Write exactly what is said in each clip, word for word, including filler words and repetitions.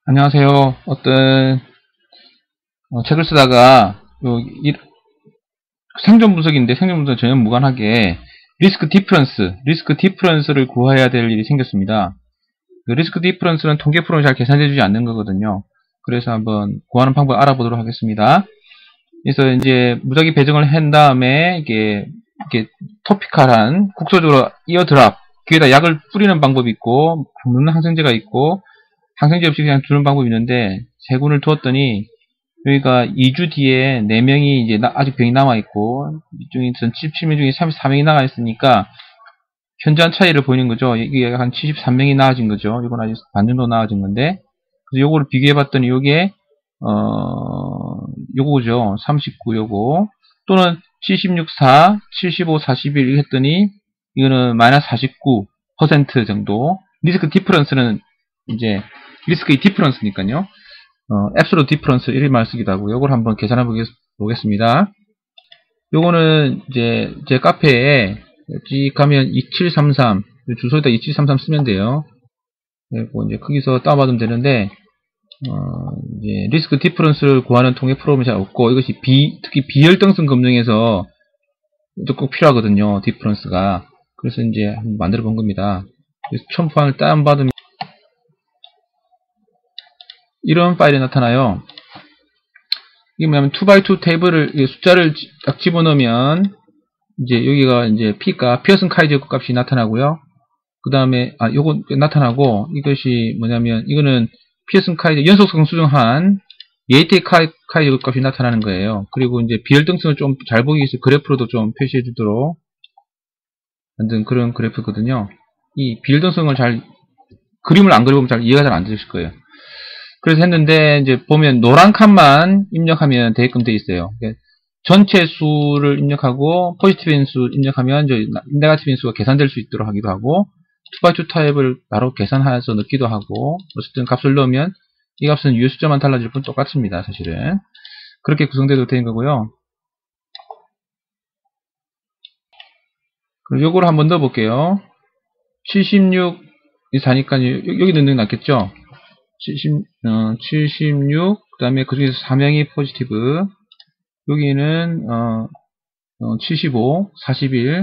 안녕하세요. 어떤 어, 책을 쓰다가 요, 이, 생존 분석인데 생존 분석 전혀 무관하게 리스크 디퍼런스, 리스크 디퍼런스를 구해야 될 일이 생겼습니다. 그 리스크 디퍼런스는 통계 프로그램이 잘 계산해주지 않는 거거든요. 그래서 한번 구하는 방법을 알아보도록 하겠습니다. 그래서 이제 무작위 배정을 한 다음에 이게 이게 토피칼한 국소적으로 이어드랍 귀에다 약을 뿌리는 방법이 있고 붓는 항생제가 있고 항생제 없이 그냥 두는 방법이 있는데 세 군을 두었더니 여기가 이 주 뒤에 네 명이 이제 나, 아직 병이 남아있고 이중에 칠십칠 명 중에 삼십사 명이 나가있으니까 현저한 차이를 보이는 거죠. 이게 한 칠십삼 명이 나아진 거죠. 이건 아직 반 정도 나아진 건데 그래서 요거를 비교해봤더니 요게 어 요거죠. 삼십구 요거 또는 칠십육, 사, 칠십오, 사십일 했더니 이거는 마이너스 사십구 퍼센트 정도 리스크 디퍼런스는 이제 리스크의 디퍼런스니까요. 어, 앱솔루트 디퍼런스 이런 말 쓰기도 하고 요걸 한번 계산해 보겠습니다. 요거는 이제 제 카페에 쭉 가면 이칠삼삼 주소에다 이칠삼삼 쓰면 돼요. 그리고 이제 거기서 다운받으면 되는데 어, 이제 리스크 디퍼런스를 구하는 통계 프로그램이 잘 없고 이것이 비, 특히 비열등성 검증에서 꼭 필요하거든요. 디퍼런스가. 그래서 이제 한번 만들어 본 겁니다. 그래서 첨부판을 다운받으면 이런 파일이 나타나요. 이게 뭐냐면 투 바이 투 테이블을 숫자를 딱 집어넣으면 이제 여기가 이제 P가 피어슨 카이저 값이 나타나고요. 그 다음에 아 요거 나타나고 이것이 뭐냐면 이거는 피어슨 카이저 연속성 수정한 에이티 카이저 값이 나타나는 거예요. 그리고 이제 비열등성을 좀 잘 보기 위해서 그래프로도 좀 표시해 주도록 만든 그런 그래프거든요. 이 비열등성을 잘 그림을 안 그려보면 잘 이해가 잘 안 되실 거예요. 그래서 했는데 이제 보면 노란 칸만 입력하면 되게끔 돼 있어요. 전체 수를 입력하고 포지티브 인수 입력하면 저 네거티브 인수가 계산될 수 있도록 하기도 하고 투 바이 투 타입을 바로 계산해서 넣기도 하고 어쨌든 값을 넣으면 이 값은 유효 숫자만 달라질 뿐 똑같습니다. 사실은 그렇게 구성되도 되는 거고요. 그럼 요거를 한번 넣어 볼게요. 칠십육 이 사니까 여기 넣는 게 낫겠죠. 칠십, 어, 칠십육, 그 다음에 그 중에서 사 명이 포지티브, 여기는, 어, 어, 칠십오, 사십일,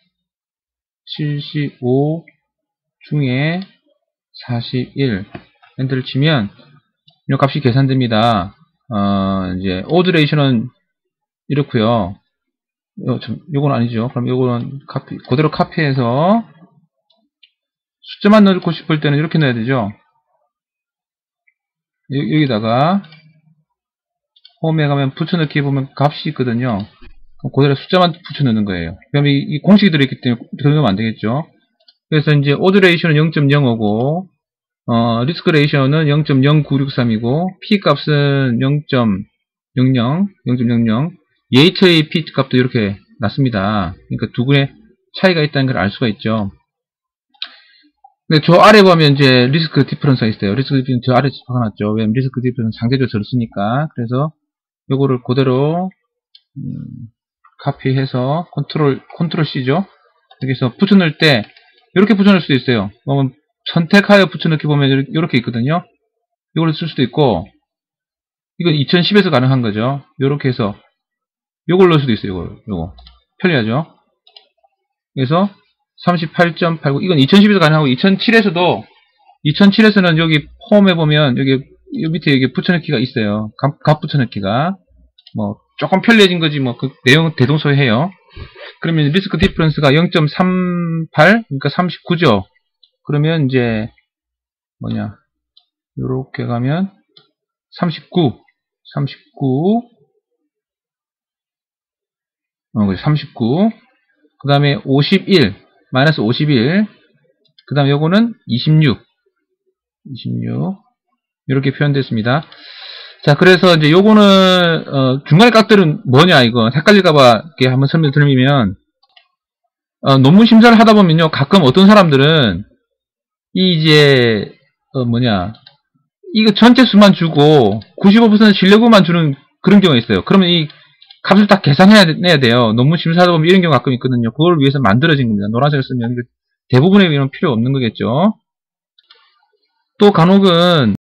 칠십오 중에 사십일, 엔터를 치면, 이 값이 계산됩니다. 어, 이제, 오드 레이션은 이렇고요 요, 참, 요건 아니죠. 그럼 요거는 카피, 그대로 카피해서, 숫자만 넣고 싶을 때는 이렇게 넣어야 되죠. 여기다가 홈에 가면 붙여넣기 보면 값이 있거든요. 그럼 그대로 숫자만 붙여넣는 거예요. 그럼 이, 이 공식이 들어있기 때문에 들어가면 안 되겠죠. 그래서 이제 오드 레이션은 영 점 영오고 어, 리스크 레이션은 영 점 영구육삼이고 P 값은 영 점 영영, 영 점 영영 예이트의 P 값도 이렇게 났습니다. 그러니까 두 군의 차이가 있다는 걸 알 수가 있죠. 근데 저 아래 보면 이제 리스크 디퍼런스가 있어요. 리스크 디퍼런스 저 아래 적어놨죠. 왜냐면 리스크 디퍼런스 상대적으로 적었으니까. 그래서 요거를 그대로 음, 카피해서 컨트롤 컨트롤 C죠. 여기서 붙여넣을 때 이렇게 붙여넣을 수도 있어요. 그러면 선택하여 붙여넣기 보면 이렇게 있거든요. 이걸 쓸 수도 있고 이건 이천십에서 가능한 거죠. 이렇게 해서 요걸 넣을 수도 있어요. 요거 요거 편리하죠. 그래서 삼십팔 점 팔구 이건 이천십에서 가능하고 이천칠에서도 이천칠에서는 여기 폼에 보면 여기 요 밑에 여기 붙여넣기가 있어요. 값, 값 붙여넣기가 뭐 조금 편리해진 거지 뭐 그 내용은 대동소이해요. 그러면 리스크 디퍼런스가 영 점 삼팔 그러니까 삼십구죠. 그러면 이제 뭐냐 요렇게 가면 삼십구 삼십구 어 삼십구 그 다음에 오십일 마이너스 오십일 그 다음에 요거는 이십육 이십육 이렇게 표현됐습니다. 자 그래서 이제 요거는 어, 중간에 값들은 뭐냐 이거 헷갈릴까봐 이렇게 한번 설명드리면 어, 논문 심사를 하다 보면요 가끔 어떤 사람들은 이 이제 어, 뭐냐 이거 전체 수만 주고 구십오 퍼센트 진료구만 주는 그런 경우가 있어요. 그러면 이 값을 딱 계산해야 돼요. 논문 심사하다 보면 이런 경우가 가끔 있거든요. 그걸 위해서 만들어진 겁니다. 노란색을 쓰면 대부분의 이런 필요 없는 거겠죠. 또 간혹은